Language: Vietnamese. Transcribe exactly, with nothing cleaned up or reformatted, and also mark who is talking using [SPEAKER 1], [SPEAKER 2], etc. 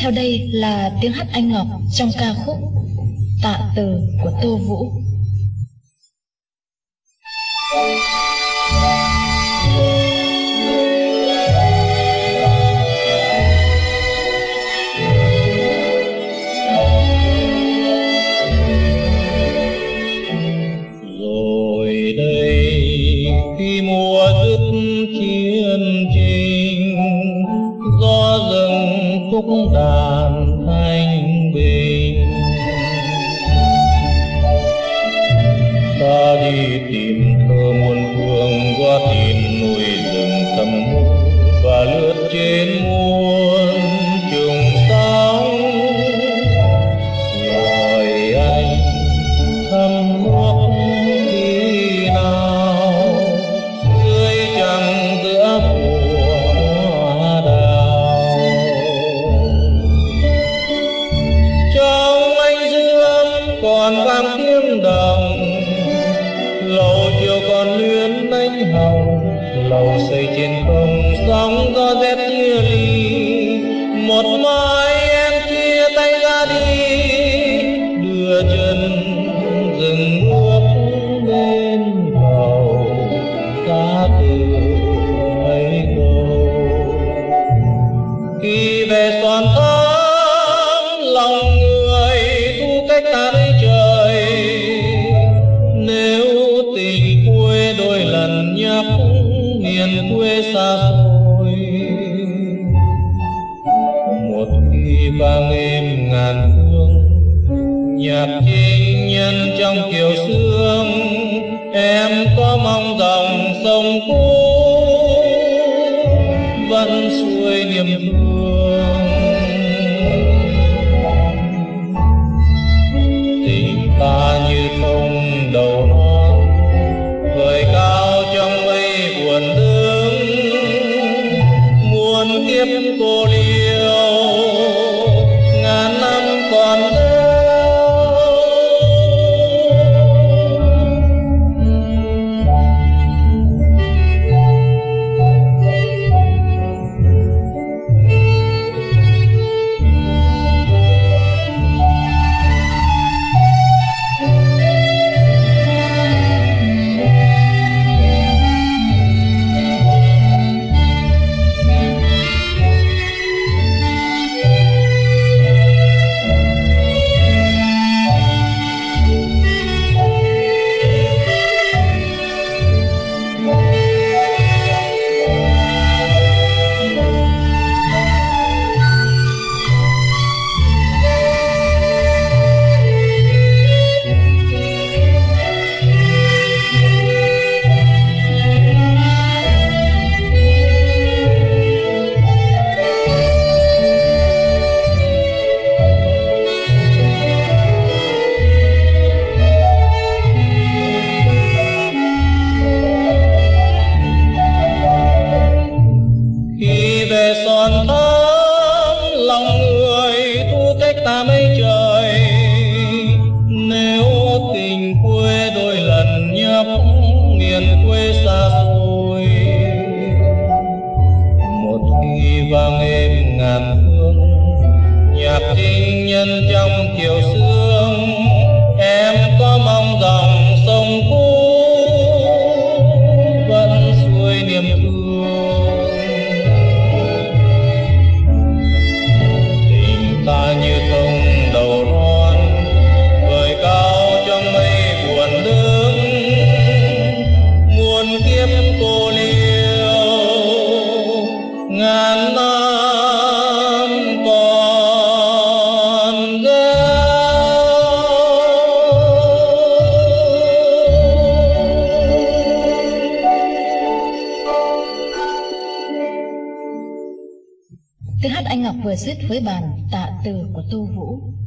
[SPEAKER 1] Theo đây là tiếng hát Anh Ngọc trong ca khúc Tạ Từ của Tô Vũ.
[SPEAKER 2] Rồi đây khi mùa dứt chiến trình, gió rừng khúc đàn thanh bình, ta đi tìm thơ muôn phương qua tìm núi rừng thầm mưu và lướt trên muôn trùng sóng. Lời anh thăm nước khi nào dưới trăng giữa mùa đào. Trong anh dương còn vang tiếng đồng, lầu chiều còn luyến ánh hồng, lầu xây trên không sóng gió rét chia ly. Một mai em chia tay ra đi, đưa chân dừng bước bên cầu Tạ Từ mấy câu. Khi về xoàn tháng lòng người thu cách ta đây trời, nếu tình quê đôi lần nhắc miền quê xa xôi. Một khi vang êm ngàn phương nhạc chinh nhân trong kiều sương, em có mong dòng sông cũ vẫn xuôi niềm thương. Tình ta như không đầu non vời cao trong mây buồn đứng, muôn kiếp cô liêu ngàn năm còn dấu. Son tháng lòng người thu cách ta mấy trời, nếu tình quê đôi lần nhắc miền quê xa xôi. Một khi vang êm ngàn phương nhạc chinh nhân trong kiều sương, em có mong dòng sông cũ vẫn xuôi niềm thương. Ta như không đầu non vời cao trong mây buồn đứng, muôn kiếp cô liêu ngàn năm còn dấu.
[SPEAKER 1] Tiếng hát Anh Ngọc vừa dứt với bản Tạ Từ của Tô Vũ.